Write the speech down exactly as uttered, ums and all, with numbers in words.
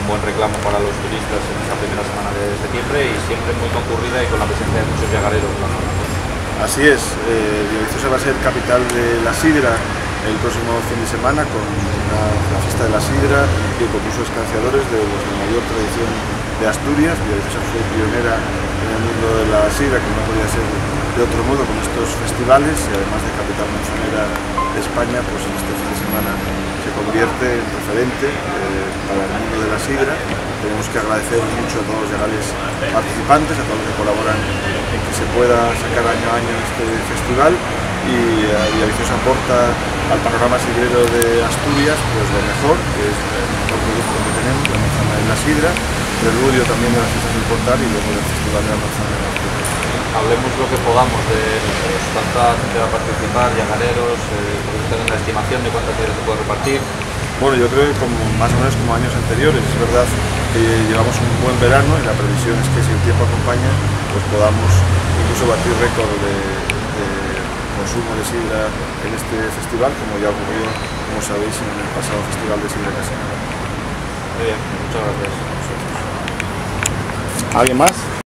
buen reclamo para los turistas en esta primera semana de septiembre y siempre muy concurrida y con la presencia de muchos llagareros en la zona. Así es, eh, Villaviciosa va a ser capital de la sidra el próximo fin de semana con una, la fiesta de la sidra y el concurso de escanciadores de los de mayor tradición de Asturias. Villaviciosa fue pionera en el mundo de la sidra, que no podía ser de otro modo con estos festivales, y además de capital manzanera de España, pues en este fin de semana se convierte en referente eh, para el mundo de la sidra. Tenemos que agradecer mucho a todos los legales participantes, a todos los que colaboran en que se pueda sacar año a año este festival, y eh, Villaviciosa aporta al panorama sidrero de Asturias pues lo mejor, que es el mejor producto que tenemos, la manzana y la sidra, preludio también de las fiestas del Portal y luego del Festival de la Manzana de Asturias. Hablemos lo que podamos de nosotros, tanta gente va a participar, llagareros, eh, tengan la estimación de cuántas sidras se puede repartir. Bueno, yo creo que como, más o menos como años anteriores. Es verdad que llevamos un buen verano y la previsión es que si el tiempo acompaña, pues podamos incluso batir récord de, de consumo de sidra en este festival, como ya ocurrió, como sabéis, en el pasado Festival de Sidra Casera. Muy bien, muchas gracias. ¿Alguien más?